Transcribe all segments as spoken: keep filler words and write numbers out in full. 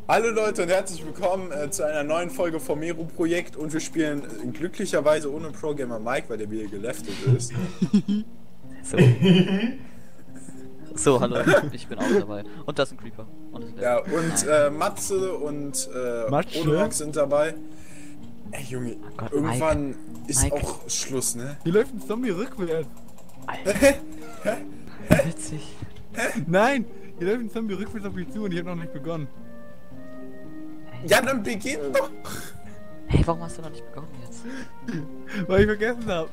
Hallo Leute und herzlich willkommen äh, zu einer neuen Folge vom Mero Projekt und wir spielen äh, glücklicherweise ohne Pro Gamer Mike, weil der wieder geleftet ist. So. So, hallo, ich bin auch dabei. Und da ist ein Creeper. Und das ist Ja, und äh, Matze und äh, Matze? Odonox sind dabei. Ey Junge, Oh Gott, irgendwann Mike. ist Mike. auch Schluss, ne? Hier läuft ein Zombie rückwärts. Alter. Witzig. Nein, hier läuft ein Zombie rückwärts auf mich zu und ich habe noch nicht begonnen. Ja, dann beginn doch! Hey, warum hast du noch nicht begonnen jetzt? Weil ich vergessen habe.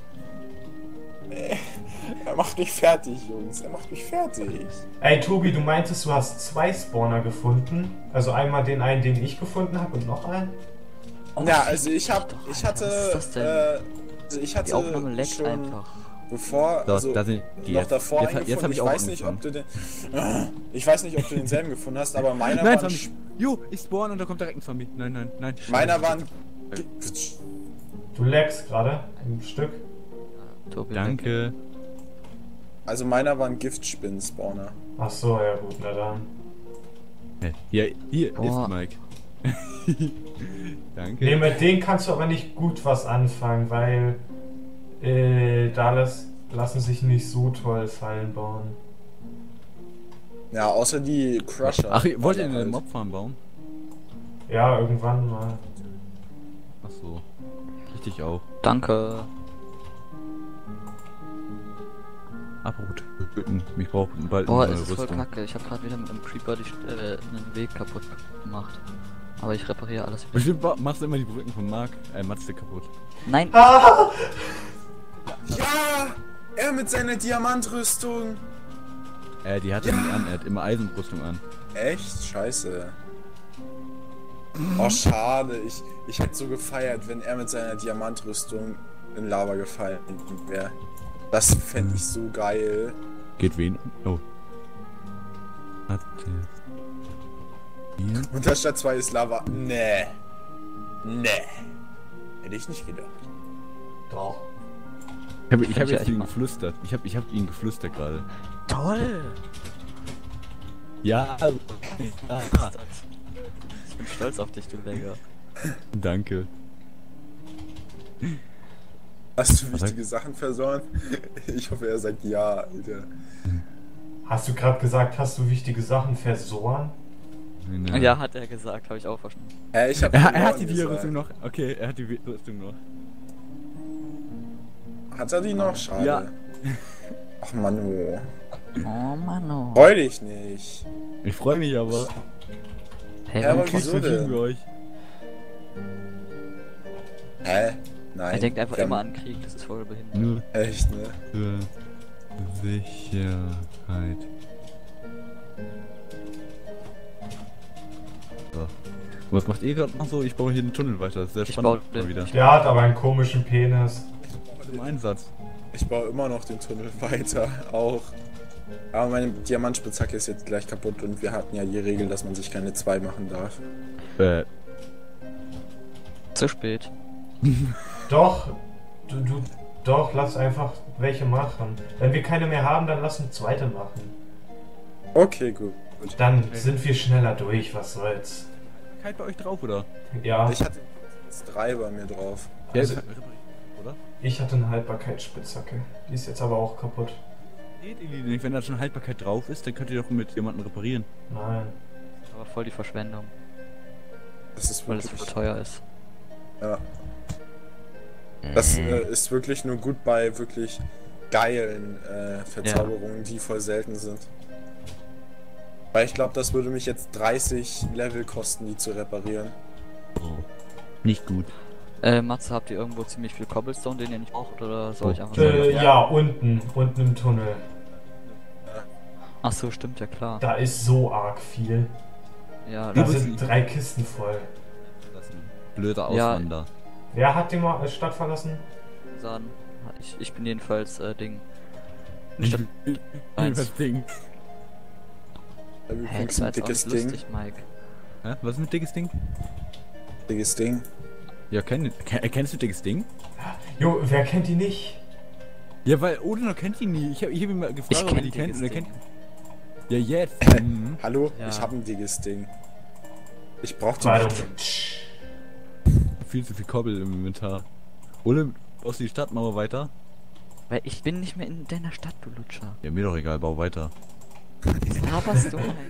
Er macht mich fertig, Jungs. Er macht mich fertig. Ey Tobi, du meintest, du hast zwei Spawner gefunden. Also einmal den einen, den ich gefunden habe und noch einen. Oh, Ja, also ich hab, doch, ich Alter, hatte, was ist das denn? äh, also ich hatte Die Aufnahme leckt schon, einfach. bevor, So, also da sind die noch jetzt. davor Jetzt- eingefunden. jetzt hab ich ich auch weiß nicht, ob du den, ich weiß nicht, ob du denselben gefunden hast, aber meiner Nein, war, Zombie. Jo, ich spawn und da kommt direkt ein Zombie. Nein, nein, nein. meiner war ein, Du lagst gerade ein Stück. Tobi, Danke. also meiner war ein Giftspinnen-Spawner. Ach so, ja gut, na dann. Hier, hier Boah. ist Mike. Danke. Ne, mit denen kannst du aber nicht gut was anfangen, weil äh, da las, lassen sich nicht so toll Fallen bauen. Ja, außer die Crusher. Ach, wollt ihr Halt. eine Mobfarm bauen? Ja, irgendwann mal. Ach so. Richtig auch. Danke. Apropos töten. Mich braucht bald Boah, eine es ist voll Rüstung. kacke. Ich habe gerade wieder mit einem Creeper die, äh, einen Weg kaputt gemacht. Aber ich repariere alles wieder. Bestimmt ba- machst du immer die Brücken von Mark, äh, Matze kaputt. Nein! Ah! Ja! Er mit seiner Diamantrüstung! Äh, die hat er nicht an, er hat immer Eisenrüstung an. Echt? Scheiße. Oh, schade. Ich, ich hätte so gefeiert, wenn er mit seiner Diamantrüstung in Lava gefallen wäre. Das fände ich so geil. Geht wen? Oh. Hat der. Hier? Und der Stadt zwei ist Lava. Nee. Nee. Hätte ich nicht gedacht. Doch. Ich habe ich hab Ich jetzt echt ihn mal. geflüstert. Ich habe ich hab ihn geflüstert gerade. Toll! Ja. Ich bin stolz auf dich, du Legger. Danke. Hast du Was wichtige Sachen versäumt? Ich hoffe, er sagt ja, Alter. Hast du gerade gesagt, hast du wichtige Sachen versoren? Nein. Ja, hat er gesagt, habe ich auch verstanden. Hä, ich hab Er, er verloren hat die gesagt. Rüstung noch. Okay, er hat die Rüstung noch. Hat er die noch? Schade. Ja. Ach Manu. Oh Mann, oh. Freu dich nicht. Ich freue mich aber. Hey, Ja, warum aber kriegst wieso du... denn? wir euch. Hä? Nein. Er denkt einfach Wir haben- immer an Krieg, das ist voll behindert. Nur Echt, ne? für Sicherheit. So. Was macht ihr gerade noch so? Ich baue hier einen Tunnel weiter. Das ist sehr Ich spannend baue- mal wieder. Der hat aber einen komischen Penis. Im Einsatz. Ich baue immer noch den Tunnel weiter, auch. Aber meine Diamantspitzhacke ist jetzt gleich kaputt und wir hatten ja die Regel, dass man sich keine zwei machen darf. Äh, Zu spät. Doch, du, du, doch, lass einfach welche machen. Wenn wir keine mehr haben, dann lass eine zweite machen. Okay, gut. gut. Dann sind wir schneller durch, was soll's. kalt bei euch drauf, oder? Ja, Ich hatte jetzt drei bei mir drauf. Ja, Also- oder? ich hatte eine Haltbarkeitsspitzhacke. Die ist jetzt aber auch kaputt. Geht irgendwie nicht. Wenn da schon Haltbarkeit drauf ist, dann könnt ihr doch mit jemandem reparieren. Nein. Aber voll die Verschwendung, Das ist weil es wirklich. so teuer ist. Ja. Das äh, ist wirklich nur gut bei wirklich geilen äh, Verzauberungen, die voll selten sind. Weil ich glaube, das würde mich jetzt dreißig Level kosten, die zu reparieren. Oh. Nicht gut. Äh, Matze, habt ihr irgendwo ziemlich viel Cobblestone, den ihr nicht braucht, oder soll ich einfach... Äh, Ja. ja, unten. Unten im Tunnel. Ach so, stimmt, ja klar. Da ist so arg viel. Ja, Da das, sind drei Kisten voll. Das ist ein blöder Ja. Auswander. Wer hat die mal Stadt verlassen? sagen. Ich, ich bin jedenfalls, äh, Ding. Ich Statt eins. das Ding. Ja, Hä, übrigens das war ein jetzt auch dickes nicht Ding. lustig, Mike. Hä? Was ist mit dickes Ding? Dickes Ding. Ja, kenn, kenn, kennst du dickes Ding? Jo, wer kennt die nicht? Ja, weil Odin kennt ihn nie. Ich habe ich hab ihn mal gefragt, Ich ob er kenn die kennt dickes und er Ding. kennt. Ja, jetzt. Mhm. Hallo? Ja. Ich habe ein dickes Ding. Ich brauch die Warte. nicht. Viel zu viel Kobbel im Inventar. Ole, baust du die Stadtmauer weiter? Weil ich bin nicht mehr in deiner Stadt, du Lutscher. Ja, mir doch egal, bau weiter. Was laberst du? Ey?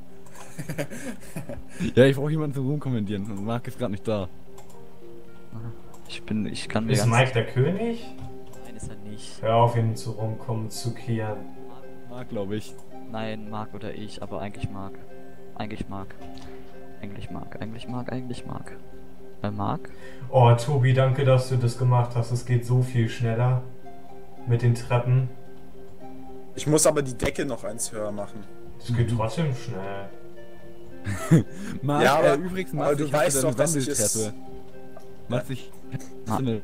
Ja, ich brauche jemanden zum Rumkommentieren und Marc ist gerade nicht da. Ich bin, ich kann mir Ist ganz... Mike der König? Nein, ist er nicht. Hör auf, ihn zu rumkommen zu kehren. Marc, glaube ich. Nein, Marc oder ich, aber eigentlich Marc. Eigentlich Marc. Eigentlich Marc, eigentlich Marc, eigentlich Marc. Äh, Marc? Oh, Tobi, danke, dass du das gemacht hast. Es geht so viel schneller. Mit den Treppen. Ich muss aber die Decke noch eins höher machen. Es geht trotzdem schnell. Marc, Ja, aber- äh, übrigens, Marc, aber du ich hab weißt wieder doch, eine dass ich es- Wendeltreppe. Marc, ich... Ma- Eine-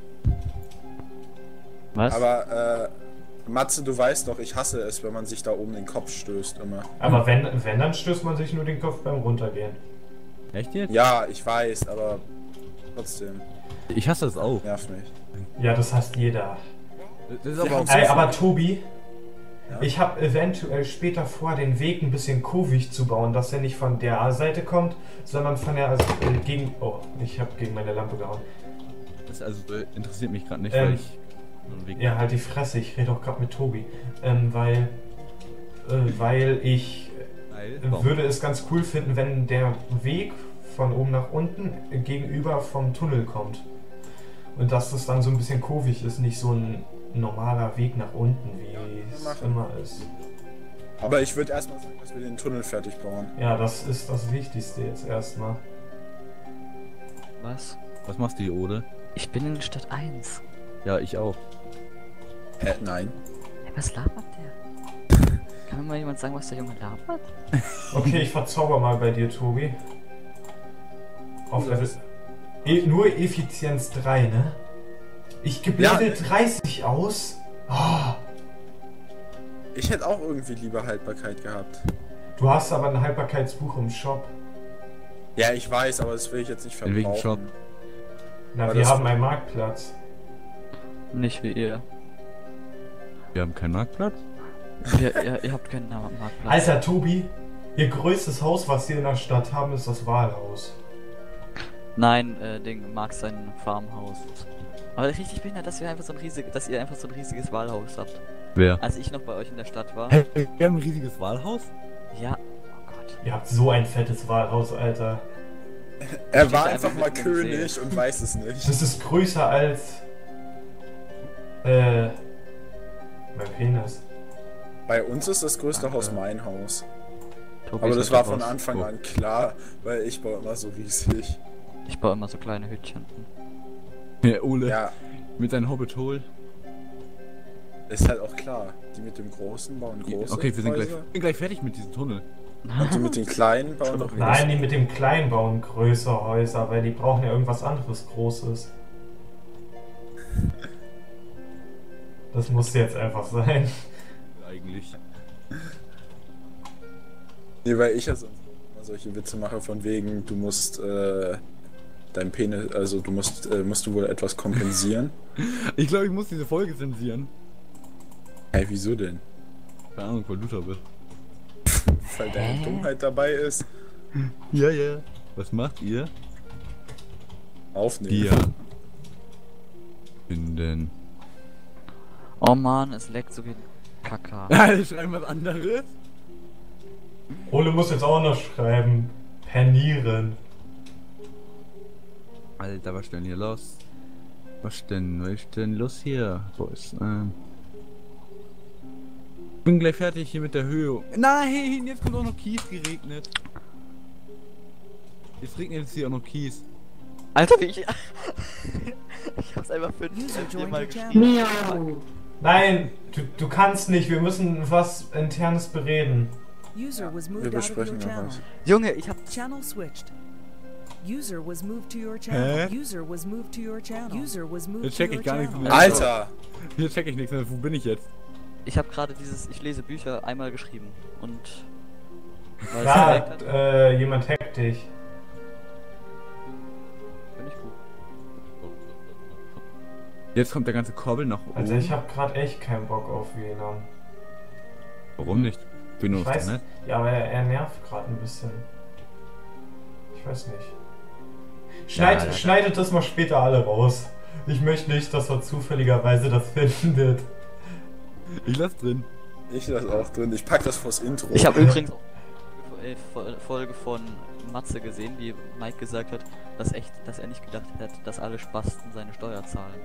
Was? Aber, äh, Matze, du weißt doch, ich hasse es, wenn man sich da oben den Kopf stößt immer. Aber wenn, wenn, dann stößt man sich nur den Kopf beim Runtergehen. Echt jetzt? Ja, ich weiß, aber trotzdem, Ich hasse das auch. nervt mich. Ja, das hasst jeder. Das ist Wir aber haben auch so Ey, viel- aber Tobi, Ja? ich habe eventuell später vor, den Weg ein bisschen kurvig zu bauen, dass er nicht von der Seite kommt, sondern von der also, äh, gegen. Oh, ich habe gegen meine Lampe gehauen. Das also äh, interessiert mich gerade nicht, Ähm, weil ich... Wegen- Ja, halt die Fresse, ich rede doch gerade mit Tobi. Ähm, weil. Äh, weil ich Geil. äh, Warum? würde es ganz cool finden, wenn der Weg von oben nach unten äh, gegenüber vom Tunnel kommt. Und dass das dann so ein bisschen kurvig ist, nicht so ein normaler Weg nach unten, wie es machen. immer ist. Aber ich würde erstmal sagen, dass wir den Tunnel fertig bauen. Ja, das ist das Wichtigste jetzt erstmal. Was? Was machst du hier, Ode? Ich bin in Stadt eins. Ja, ich auch. Hä, nein. Hey, was labert der? Kann mir mal jemand sagen, was der Junge labert? Okay, ich verzauber mal bei dir, Tobi. Auf Ja, Level. das- E nur Effizienz drei, ne? Ich gebe Ja. Level dreißig aus. Ah, Ich hätte auch irgendwie lieber Haltbarkeit gehabt. du hast aber ein Haltbarkeitsbuch im Shop. Ja, ich weiß, aber das will ich jetzt nicht In welchem verbrauchen. Shop? Na, Aber wir das- haben einen Marktplatz. Nicht wie ihr. Wir haben keinen Marktplatz? ihr, ihr, ihr habt keinen Marktplatz. Alter, Tobi, ihr größtes Haus, was wir in der Stadt haben, ist das Wahlhaus. Nein, äh, Ding, mag sein Farmhaus. Aber richtig behindert, dass wir einfach so ein riesig, dass ihr einfach so ein riesiges Wahlhaus habt. Wer? Als ich noch bei euch in der Stadt war. Hey, wir haben ein riesiges Wahlhaus? Ja. Oh Gott. Ihr habt so ein fettes Wahlhaus, Alter. Er Steht war da einfach einfach mal mitten im König See. und weiß es nicht. Das ist größer als. Äh. Mein Penis. Bei uns ist das größte Danke. Haus mein Haus. Tobi Aber ist das halt war der von Boss. Anfang Oh. an klar, weil ich baue immer so riesig. Ich baue immer so kleine Hütchen. Ja, Ole. Ja, Mit seinem Hobbit Hole. ist halt auch klar. Die mit dem Großen bauen große Okay, wir sind gleich, Häuser. sind gleich fertig mit diesem Tunnel. Und die mit den Kleinen bauen noch Nein, die mit dem Kleinen bauen größere Häuser, weil die brauchen ja irgendwas anderes Großes. Das muss jetzt einfach sein. Eigentlich. Nee, weil ich ja sonst immer solche Witze mache von wegen, du musst äh, dein Penis, also du musst, äh, musst du wohl etwas kompensieren. Ich glaube, ich muss diese Folge zensieren. Hey, wieso denn? Keine Ahnung, weil du da bist. Weil deine Dummheit dabei ist. Ja, ja. Was macht ihr? Aufnehmen. Wir. Finden. Oh man, es leckt so wie Kaka. Alle schreiben was anderes. Ole muss jetzt auch noch schreiben. Panieren. Alter, was ist denn hier los? Was denn? Was ist denn los hier? Wo ist, ähm... Ich bin gleich fertig hier mit der Höhe. Nein, jetzt kommt auch noch Kies geregnet. Jetzt regnet jetzt hier auch noch Kies. Alter, wie ich. Ich hab's einfach fünf User joined viermal your geschrieben. channel. Nein, du, du kannst nicht. Wir müssen was Internes bereden. User was moved Wir out of your besprechen noch channel. was. Junge, ich hab. Channel switched. User was moved to your channel. Hä? User was moved to your channel. User was moved Jetzt to check your ich gar nichts channel. mehr. Alter! Hier check ich nichts mehr. Wo bin ich jetzt? Ich hab gerade dieses Ich lese Bücher einmal geschrieben. Und. Weil es Da, geleckt hat, äh, jemand hackt dich. bin ich gut. Jetzt kommt der ganze Korbel nach oben. Also ich habe gerade echt keinen Bock auf W L A N. Warum nicht? Ich bin nur Ich auf weiß, der Net. ja, aber er, er nervt gerade ein bisschen. Ich weiß nicht. Schneid, Ja, schneidet das mal später alle raus. Ich möchte nicht, dass er zufälligerweise das findet. Ich lass drin. Ich lasse auch drin. Ich pack das vors Intro. Ich habe übrigens eine Folge von Matze gesehen, wie Mike gesagt hat, dass echt, dass er nicht gedacht hat, dass alle Spasten seine Steuer zahlen.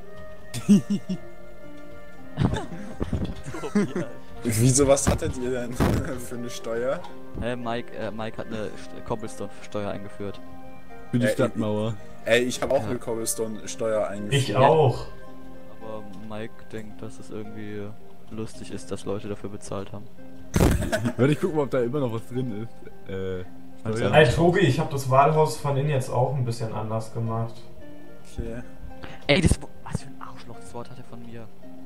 Wieso, was hattet ihr denn für eine Steuer? Äh, Mike, äh, Mike hat eine St- Cobblestone-Steuer eingeführt. Für die Äh, Stadtmauer. Ey, ich habe auch Ja. eine Cobblestone-Steuer eingeführt. Ich auch. Aber Mike denkt, dass es irgendwie lustig ist, dass Leute dafür bezahlt haben. Warte, ich guck mal, ob da immer noch was drin ist. Äh, Also, Steuer. Ey, Tobi, ich habe das Wahlhaus von innen jetzt auch ein bisschen anders gemacht. Okay. Ey, das Wo- was für ein Arschloch, das Wort hat er von mir.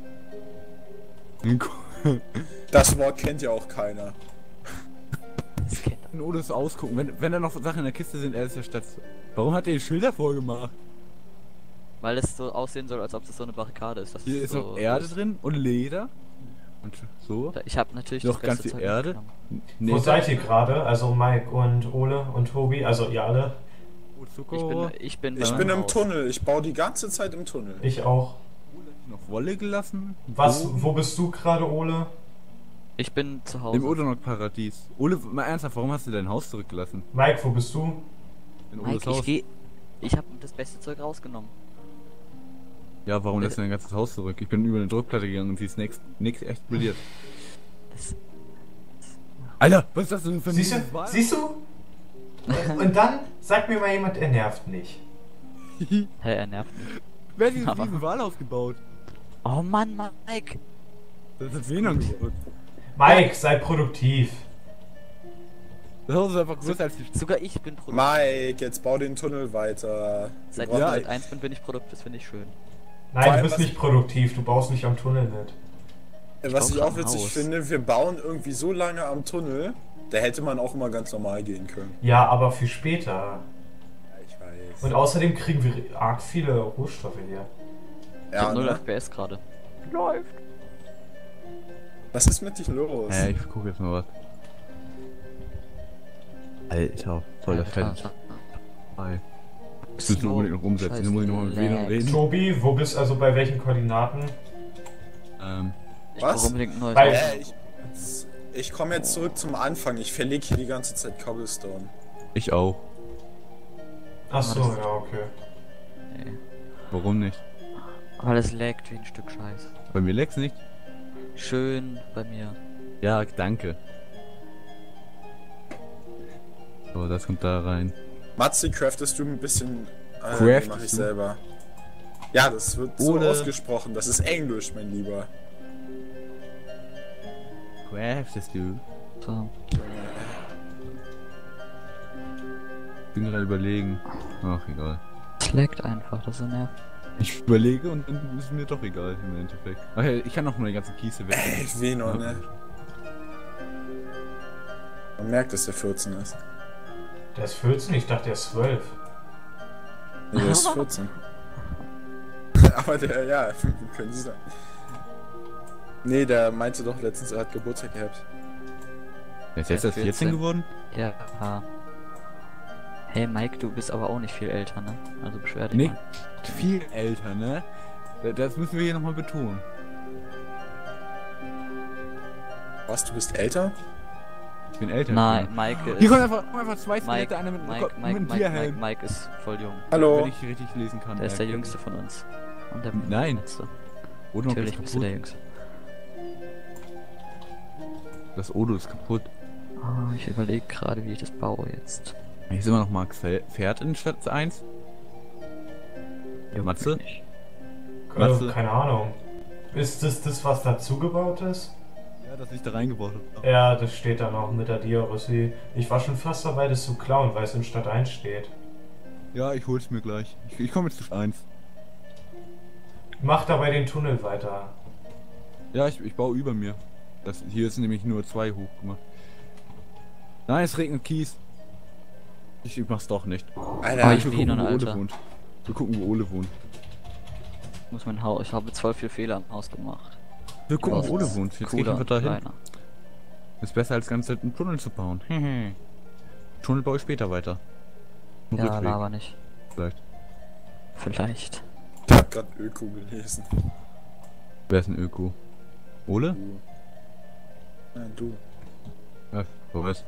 Das Wort kennt ja auch keiner. Das kennt er. Oder das ausgucken. Wenn, wenn da noch Sachen in der Kiste sind, er ist ja statt. Warum hat er die Schilder vorgemacht? Weil es so aussehen soll, als ob das so eine Barrikade ist. Das Hier ist so noch Erde drin und Leder. Und so. Ich habe natürlich Noch das ganz beste viel Zeug Erde. mitgenommen. Nee, Wo seid ihr gerade? Also Mike und Ole und Tobi, also ihr alle. Zucker. Ich bin, ich bin, Ich bei bin meinem im Haus. Tunnel. Ich baue die ganze Zeit im Tunnel. Ich auch. noch Wolle gelassen. Was, Bogen. wo bist du gerade, Ole? Ich bin zu Hause. Im Odonok-Paradies. Ole, mal ernsthaft, warum hast du dein Haus zurückgelassen? Mike, wo bist du? In Oles Mike, ich Haus? geh. Ich habe das beste Zeug rausgenommen. Ja, warum lässt du dein ganzes Haus zurück? Ich bin über eine Druckplatte gegangen und sie ist nix, nix explodiert. Das, Alter, was ist das denn für ein Siehst du? mieses Wahl? Siehst du? Und dann sagt mir mal jemand, er nervt nicht. hey, er nervt mich. Wer hat dieses Aber- riesen Wahlhaus gebaut? Oh Mann, Mike. Das hat Venom gebaut. Mike, sei produktiv. Das Haus ist einfach größer als die Sogar ich bin produktiv. Mike, jetzt bau den Tunnel weiter. Seit Wir ich brauchen- seit eins bin, bin ich produktiv. Das finde ich schön. Vor Nein, du allem, bist was- nicht produktiv, du baust nicht am Tunnel mit. Äh, Was baue ich grad auch ein witzig Haus. finde, wir bauen irgendwie so lange am Tunnel, da hätte man auch immer ganz normal gehen können. Ja, aber für später. Ja, ich weiß. Und außerdem kriegen wir arg viele Rohstoffe hier. Ich ja, hab null ne? F P S gerade. Läuft. Was ist mit dich los? Hä, ich guck jetzt mal was. Alter, voll der Fett. Das müssen wir unbedingt noch umsetzen. Das muss ich noch mal mit Venom reden. Tobi, wo bist also bei welchen Koordinaten? Ähm, Ich Was? brauche unbedingt ein neues Bei- Haus. Äh, ich, ich komme jetzt zurück zum Anfang. Ich verlege hier die ganze Zeit Cobblestone. ich auch. Achso, Ah, das- ja, okay. Nee. Warum nicht? Weil es laggt wie ein Stück Scheiß. Bei mir leck's nicht. Schön bei mir. Ja, danke. So, das kommt da rein. Matze, craftest du ein bisschen... Äh, Craftest mach ich du? selber. Ja, das wird so Ohne- ausgesprochen. Das ist Englisch, mein Lieber. Craftest du? So. Bin gerade überlegen. Ach, egal. Es laggt einfach, das ist so nervig. Ich überlege und dann ist mir doch egal im Endeffekt. Ach ja, ich kann noch mal die ganze Kiese weg. Ey, Venom, Ja. ne? Man merkt, dass der vierzehn ist. Der ist vierzehn, ich dachte, der ist zwölf. Nee, der ist vierzehn. Aber der, ja, können Sie sagen. Nee, der meinte doch letztens, er hat Geburtstag gehabt. Er ist jetzt erst vierzehn vierzehn. geworden? Ja. Hey Mike, du bist aber auch nicht viel älter, ne? Also beschwer dich Nee. mal. Viel älter, ne? Da- Das müssen wir hier nochmal betonen. Was, du bist älter? Ich bin älter. Nein, Mike ist... Hier kommt einfach, kommt einfach zwei Mike, Skelette, einer mit, Mike, mit Mike, einem Mike, Mike, Tierhelm. Mike ist voll jung. Hallo? Wenn ich richtig lesen kann. Der ist der Ja. jüngste von uns. Und der Nein. letzte. Odo ist Natürlich bist du der kaputt. Jüngste. Das Odo ist kaputt. Oh, ich überlege gerade, wie ich das baue jetzt. Hier ist immer noch Marks Pferd in Stadt eins. Matze? Nicht. Äh, Matze? keine Ahnung. Ist das das, was dazugebaut ist? Ja, das ich da reingebaut habe. Ja, das steht da noch mit der Diaryssi. Ich war schon fast dabei, das zu klauen, weil es in Stadt eins steht. Ja, ich hol's mir gleich. Ich, ich komme jetzt zu eins. Mach dabei den Tunnel weiter. Ja, ich, ich baue über mir. Das, hier ist nämlich nur zwei hoch gemacht. Nein, es regnet Kies. Ich, ich mach's doch nicht. Alter, Ah, Ich ich will bin gucken, ein wo Ole Alter. wohnt. Wir gucken, wo Ole wohnt. Ich muss mein Haus. Ich habe voll viel Fehler im Haus gemacht. Wir gucken, Das wo Ole ist wohnt. Jetzt geh ich cooler einfach dahin. kleiner. Ist besser als ganz einen Tunnel zu bauen. Tunnel baue ich später weiter. Ein Ja, Rückweg, laber nicht. vielleicht. Vielleicht. Ich hab grad Öko gelesen. Wer ist ein Öko? Ole? Du. Nein, du. Ja, wo was?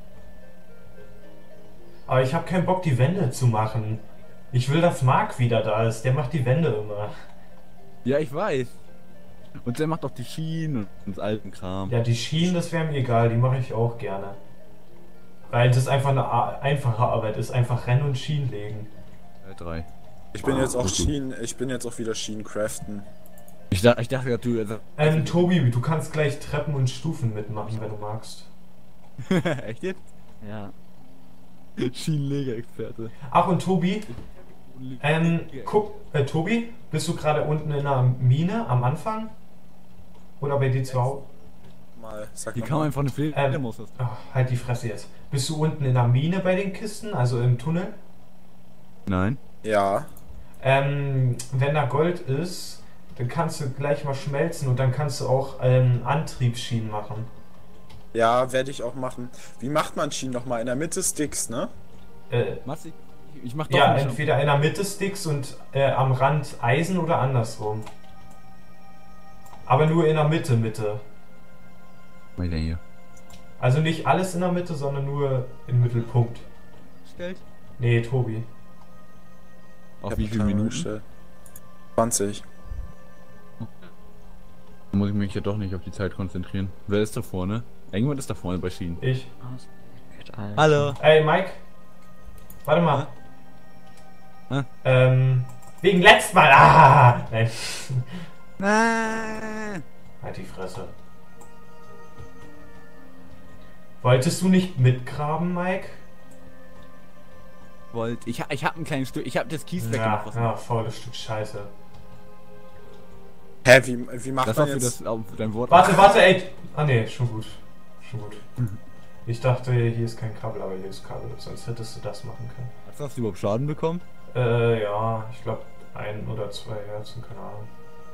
Aber ich habe keinen Bock, die Wände zu machen. Ich will, dass Marc wieder da ist. Der macht die Wände immer. Ja, ich weiß. Und der macht auch die Schienen und das alten Kram. Ja, die Schienen, das wäre mir egal. Die mache ich auch gerne. Weil das einfach eine a- einfache Arbeit ist. Einfach Rennen und Schienen legen. Teil drei. Ich bin jetzt auch okay. Schienen, ich bin jetzt auch wieder Schienen craften. Ich, dachte, ich dachte, du... Also, Ähm, Tobi, du kannst gleich Treppen und Stufen mitmachen, wenn du magst. echt jetzt? Ja. Schienenleger-Experte. Ach, und Tobi, ähm, guck, äh, Tobi, bist du gerade unten in der Mine am Anfang? Oder bei dir zu Hause? Mal, sag Hier mal. kann man einfach eine Fledermaus aus. Ach, halt die Fresse jetzt. Bist du unten in der Mine bei den Kisten, also im Tunnel? Nein. Ja. Ähm, wenn da Gold ist, dann kannst du gleich mal schmelzen und dann kannst du auch ähm, Antriebsschienen machen. Ja, werde ich auch machen. Wie macht man Schienen nochmal? In der Mitte Sticks, ne? Äh, Was? Ich, ich mach doch ja, nicht. entweder in der Mitte Sticks und äh, am Rand Eisen oder andersrum. Aber nur in der Mitte, Mitte. Was ist denn hier? Also nicht alles in der Mitte, sondern nur im Mittelpunkt. Stellt? Nee, Tobi. Auf Ich hab wie einen viele Timer Minuten? gestellt. zwanzig. Dann muss ich mich ja doch nicht auf die Zeit konzentrieren. Wer ist da vorne? Irgendjemand ist da vorne bei Schienen. Ich. Alter. Hallo. Ey, Mike. Warte mal. Hä? Ähm, wegen letztes Mal. Ah! Nein. Ah. Halt die Fresse. Wolltest du nicht mitgraben, Mike? Wollt. Ich, ich hab ein kleines Stück. Ich hab das Kies Ja, weggemacht. Was ja, faules Stück Scheiße. Hä, wie, wie macht das war man für jetzt... das auf dein Wort. Warte, warte, ey. Ah, nee, schon gut. Schon gut. Ich dachte, hier ist kein Kabel, aber hier ist Kabel. Sonst hättest du das machen können. Hast du überhaupt Schaden bekommen? Äh, ja, ich glaube ein oder zwei Herzen, keine Ahnung.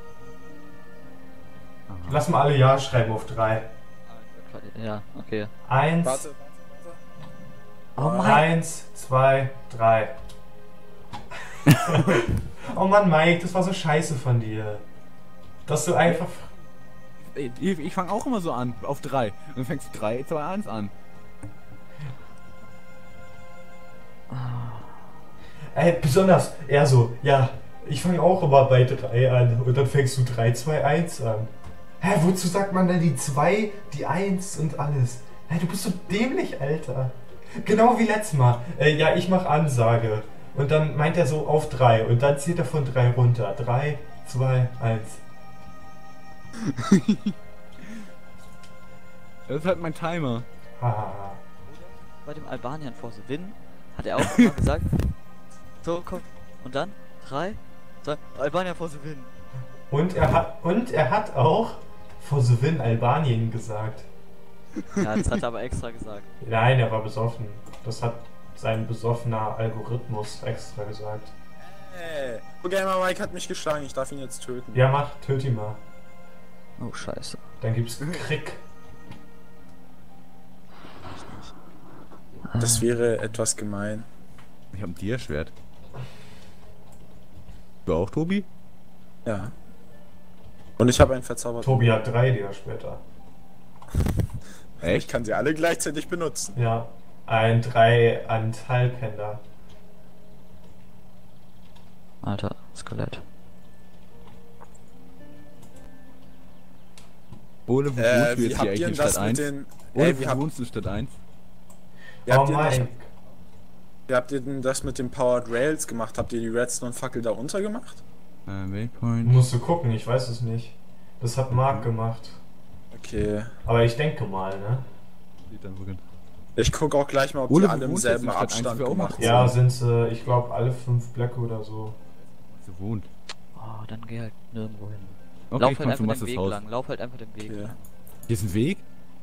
Aha. Lass mal alle Ja schreiben auf drei. Ja, okay. Eins, Warte, warte, Oh Mann. eins, zwei, drei. Oh Mann, Mike, das war so scheiße von dir. Dass du einfach... Ich, ich fange auch immer so an, auf drei. Und dann fängst du drei, zwei, eins an. Ey, besonders, er so, ja, ich fange auch immer bei drei an. Und dann fängst du drei, zwei, eins an. Hä, wozu sagt man denn die zwei, die eins und alles? Hä, du bist so dämlich, Alter. Genau wie letztes Mal. Äh, ja, ich mach Ansage. Und dann meint er so auf drei. Und dann zählt er von drei runter. drei, zwei, eins. Das ist halt mein Timer. Haha. Bei dem Albanian for the Win hat er auch immer gesagt. So, komm. Und dann? drei, zwei, Albanian for the Win. Und er hat und er hat auch for the win Albanien gesagt. Ja, das hat er aber extra gesagt. Nein, er war besoffen. Das hat sein besoffener Algorithmus extra gesagt. Hey, Gamer Mike hat mich geschlagen, ich darf ihn jetzt töten. Ja, mach, töte ihn mal. Oh, scheiße. Dann gibt's Krieg. Das wäre etwas gemein. Ich hab ein Tierschwert. Du auch, Tobi? Ja. Und ich habe einen verzauberten... Tobi hat drei Dinger später. Ich kann sie alle gleichzeitig benutzen. Ja, ein drei Anteilpender. Alter, Skelett. Ole, wo Äh, wohnst du wie jetzt habt hier ihr eigentlich denn in das Stadt mit eins? den... Ole, Ey, wie wo habt, wohnst du in Stadt eins? wie Oh habt ihr das, mein. wie habt ihr denn das mit den Powered Rails gemacht? Habt ihr die Redstone-Fackel da untergemacht? Äh, Waypoint. Musst du gucken, ich weiß es nicht. Das hat Marc gemacht. Okay. Aber ich denke mal, ne? Steht da wohl. Ich gucke auch gleich mal, ob Ole, die wo alle im wohnst du jetzt selben in Stadt eins? Abstand Wir auch gemacht machen. sind. Ja, sind sie, ich glaube, alle fünf Blöcke oder so. Sie wohnt. Oh, dann geh halt nirgendwo hin. Okay, Lauf ich halt komm zu einfach den Masses Weg Haus. lang. Lauf halt einfach den Weg Okay. lang. Hier ist ein Weg?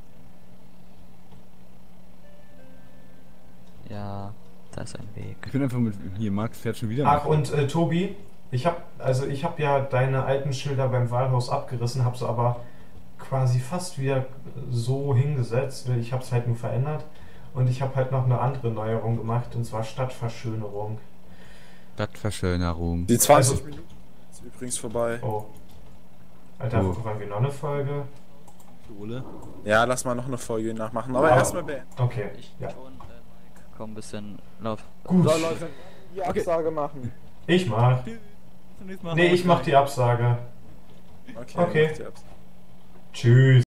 Ja, da ist ein Weg. Ich bin einfach mit... Hier, Max fährt schon wieder. Ach, mit. und äh, Tobi, ich hab, also ich habe ja deine alten Schilder beim Wahlhaus abgerissen, habe sie aber quasi fast wieder so hingesetzt. Ich habe es halt nur verändert. Und ich habe halt noch eine andere Neuerung gemacht, und zwar Stadtverschönerung. Stadtverschönerung. Die zwanzig Also- Minuten ist übrigens vorbei. Oh. Alter, Oh. wollen wir noch eine Folge? Sohle? Ja, lass mal noch eine Folge nachmachen. Aber Ah. erstmal beenden. Okay, Ich ja. schon, äh, Mike, komm ein bisschen laut. Gut. So, Leute, die Absage machen. Ich mach. Bis zum nächsten Mal. Nee, ich mach die Absage. Okay. Okay. macht die Absage. Tschüss.